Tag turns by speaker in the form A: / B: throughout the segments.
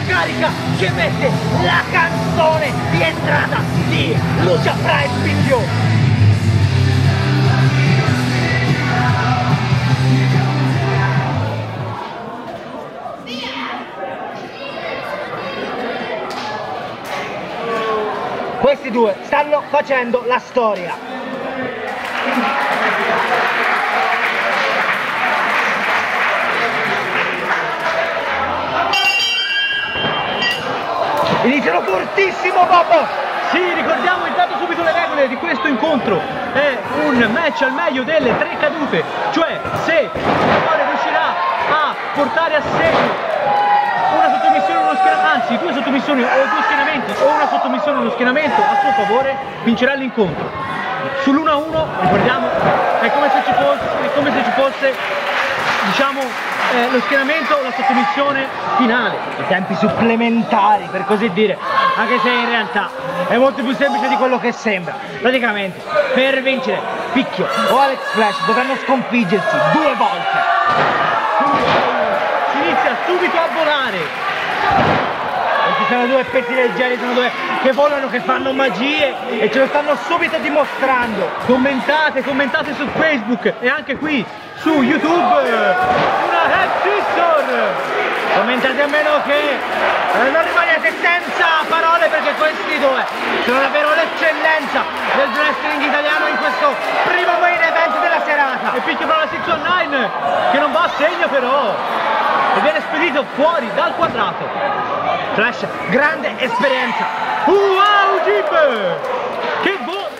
A: carica che mette la canzone di entrata di Lucia Fra e Picchio. Questi due stanno facendo la storia. Iniziano fortissimo, Bob!
B: Sì, ricordiamo intanto subito le regole di questo incontro. È un match al meglio delle 3 cadute, cioè se il giocatore riuscirà a portare a segno una sottomissione o uno schieramento, anzi 2 sottomissioni o 2 schienamenti o una sottomissione o uno schienamento a suo favore, vincerà l'incontro. Sull'1-1, ricordiamo, è come se ci fosse diciamo lo schienamento o la sottomissione finale,
A: I tempi supplementari, per così dire, anche se in realtà è molto più semplice di quello che sembra. Praticamente, per vincere Picchio o Alex Flash dovranno sconfiggersi 2 volte.
B: Si inizia subito a volare.
A: Ci sono 2 pezzi leggeri, sono 2 che volano, che fanno magie e ce lo stanno subito dimostrando.
B: Commentate su Facebook e anche qui su YouTube una Head Scissor.
A: Commentate a meno che non rimanete senza parole, perché questi due sono davvero l'eccellenza del wrestling italiano in questo primo main event della serata.
B: E Picchio prova la 619 che non va a segno però e viene spedito fuori dal quadrato.
A: Flash, grande esperienza.
B: Wow, Jeep! Che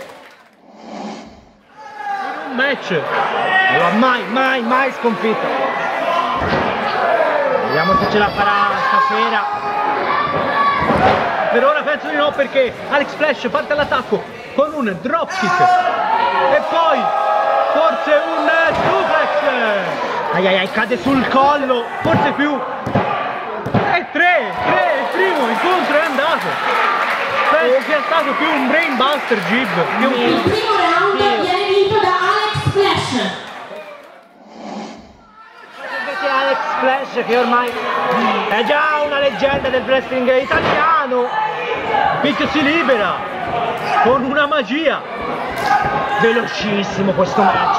B: in un match
A: Non l'ha mai sconfitto. Vediamo se ce la farà stasera.
B: Per ora penso di no, perché Alex Flash parte all'attacco con un dropkick e poi forse un suplex.
A: Ai, cade sul collo.
B: Forse più. E 3, il primo incontro è andato. Penso sia stato più un brainbuster, Jib.
C: Il primo round viene vinto da Alex Flash.
A: Invece Alex Flash, che ormai è già una leggenda del wrestling italiano.
B: Picchio si libera con una magia.
A: Velocissimo questo match.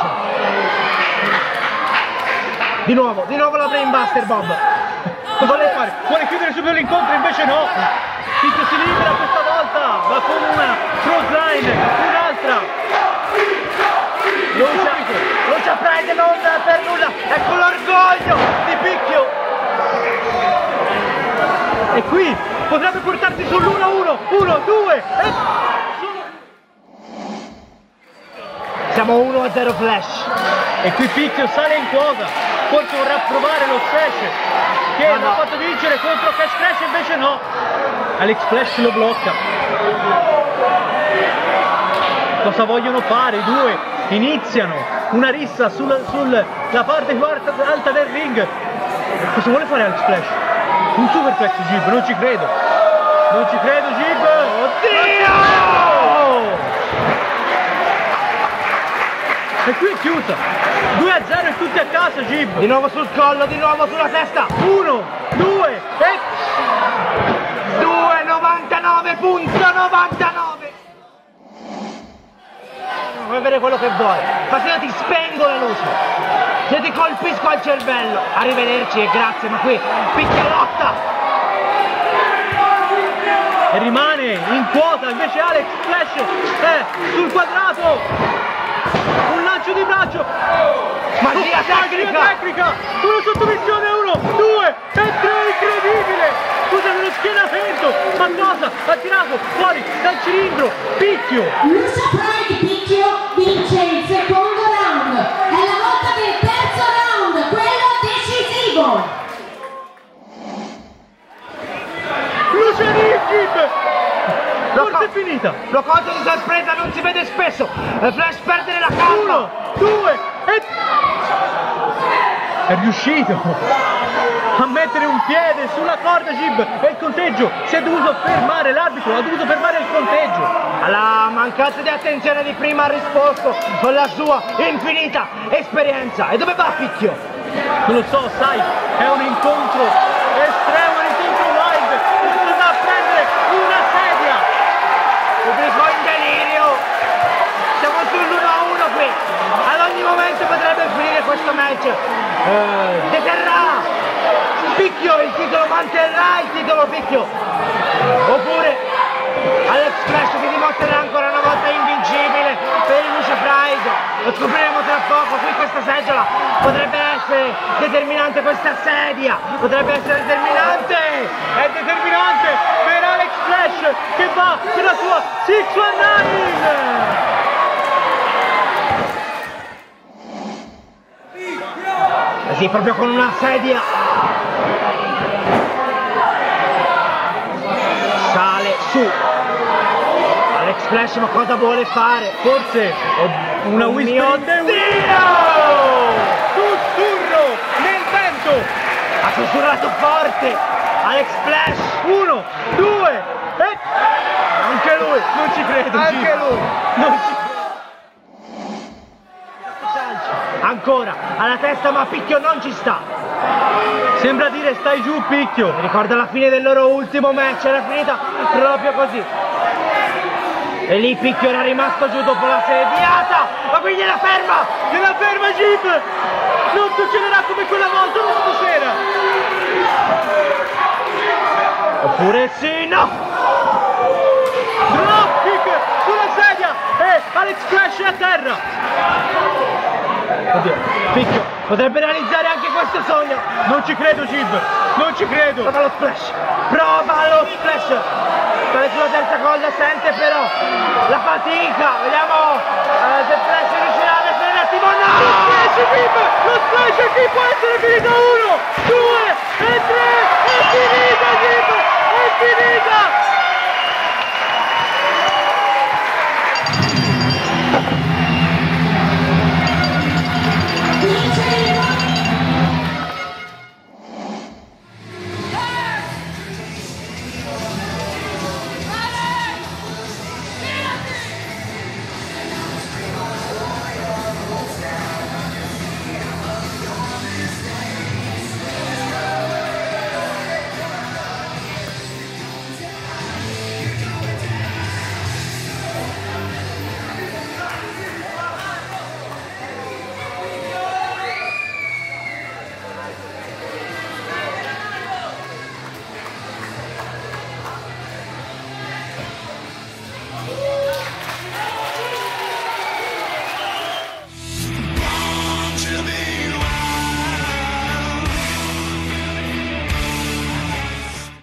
A: Di nuovo la brainbuster, Bob.
B: Cosa vuole fare? Vuole chiudere subito l'incontro, invece no. Picchio si libera questa volta, va con una crossline, un'altra.
A: Lucia Pride non per nulla, ecco l'orgoglio di Picchio.
B: E qui potrebbe portarsi sull'1-1, 1-2 e...
A: Siamo 1-0 Flash.
B: E qui Picchio sale in quota, forse vorrà provare lo Flash che l'ha fatto vincere contro Cash Crash, invece no. Alex Flash lo blocca. Cosa vogliono fare i due? Iniziano una rissa sulla parte più alta del ring. Cosa vuole fare Alex Flash? Un superplex, Jib, non ci credo. Non ci credo, Jib.
A: Oddio!
B: E qui è chiusa. 2-0 e tutti a casa, Jib.
A: Di nuovo sul collo, di nuovo sulla testa.
B: 1, 2 e...
A: 2,99.99. Vuoi avere quello che vuoi, ma se io ti spengo la luce, se ti colpisco al cervello, arrivederci e grazie, ma qui Picchio lotta.
B: E rimane in quota, invece Alex Flash è sul quadrato. Un lancio di braccio.
A: Magia tecnica.
B: Una sottomissione, 1, 2 e 3, incredibile. Scusami, lo schienamento. Ma cosa? Ha tirato fuori dal cilindro Picchio.
C: Lucia Pride Picchio vince il secondo round. È la volta del terzo round, quello decisivo.
B: Lucia Rigib. Forse è finita.
A: Lo colpo di sorpresa non si vede spesso. Flash perdere la calma.
B: 1, 2 e... È riuscito a mettere un piede sulla corda, Jib, e il conteggio si è dovuto fermare, l'arbitro ha dovuto fermare il conteggio.
A: Alla mancanza di attenzione di prima ha risposto con la sua infinita esperienza. E dove va Picchio?
B: Non lo so, sai, è un incontro estremo, un incontro wild,
A: questo match deterrà Picchio il titolo, manterrà il titolo Picchio, oppure Alex Flash si dimostrerà ancora una volta invincibile per il Lucia Pride. Lo scopriremo tra poco. Qui questa seggiola potrebbe essere determinante, questa sedia potrebbe essere determinante.
B: È determinante per Alex Flash che va per la sua 619.
A: Sì, proprio con una sedia sale su Alex Flash, ma cosa vuole fare?
B: Forse una Whispering the Wind. Sussurro nel vento.
A: Ha sussurrato forte Alex Flash.
B: 1, 2 e
A: Anche lui.
B: non ci credo.
A: Anche
B: Gino.
A: lui.
B: Non ci credo.
A: Ancora alla testa, ma Picchio non ci sta.
B: Sembra dire stai giù Picchio.
A: Mi ricorda la fine del loro ultimo match, era finita proprio così. E lì Picchio era rimasto giù dopo la sediata, ma qui gliela ferma!
B: Gliela ferma Jeep. Non succederà come quella volta stasera.
A: Oppure sì, no!
B: Dropkick sulla sedia e Alex Flash è a terra.
A: Oddio, Picchio potrebbe realizzare anche questo sogno.
B: Non ci credo Jeep, non ci credo.
A: Prova lo splash, prova lo splash. Sale sulla terza colla, sente però la fatica. Vediamo se Flash riuscirà a mettere un attimo. No!
B: Lo splash Jeep, lo splash qui può essere finita 1.